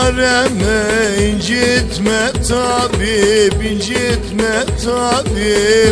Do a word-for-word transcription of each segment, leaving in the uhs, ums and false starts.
yareme, incitme tabip, incitme tabip.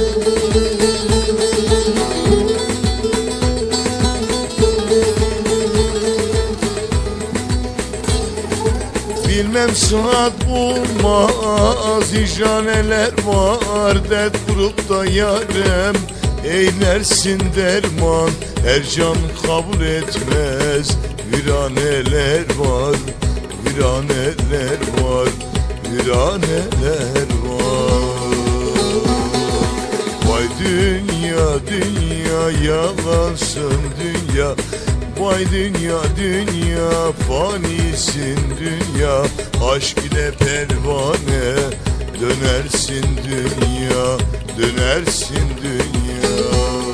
Bilmem saat bulmaz, hicraneler var, dert vurup da yarem eylersin derman. Her can kabul etmez, viraneler var, viraneler var, viraneler var. Vay dünya, dünya yalansın dünya. Vay dünya, dünya fanisin dünya. Aşk ile pervane dönersin dünya, dönersin dünya.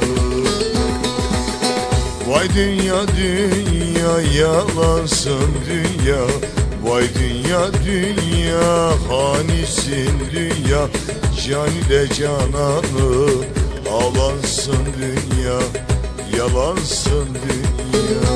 Vay dünya, dünya yalansın dünya. Vay dünya, dünya hanisin dünya. Can ile cananı ağlansın dünya, yalansın dünya.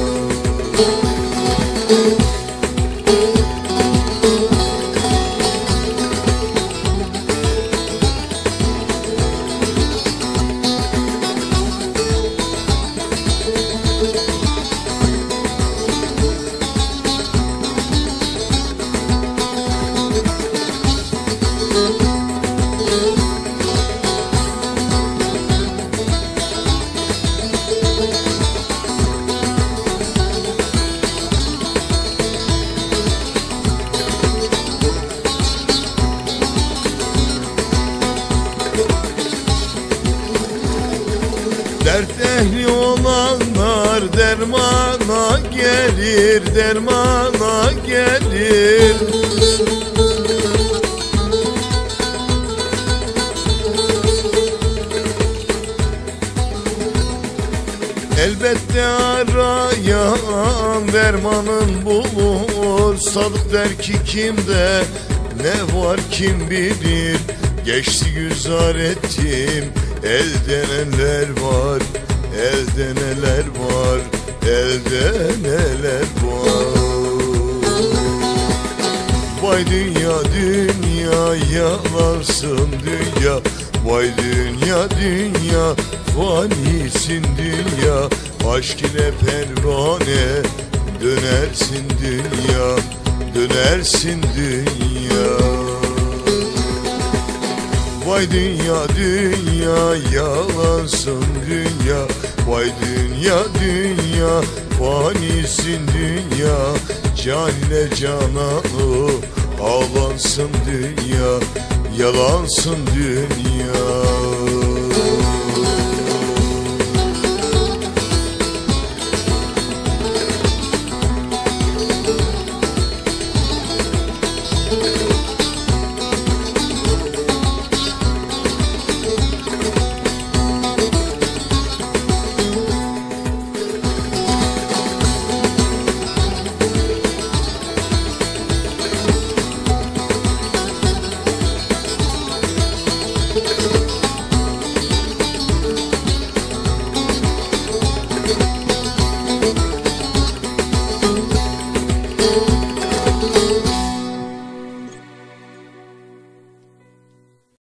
Dert ehli olanlar dermana gelir, dermana gelir. Elbette arayan dermanın bulur. Sadık der ki kimde ne var kim bilir. Geçti güzar ettim, elde neler var, elde neler var, elde neler var. Vay dünya, dünya yalansın dünya. Vay dünya, dünya fanisin dünya. Aşk ile pervane dönersin dünya, dönersin dünya. Vay dünya, dünya yalansın dünya. Vay dünya, dünya fanisin dünya. Can ile cananı ağlansın dünya, yalansın dünya.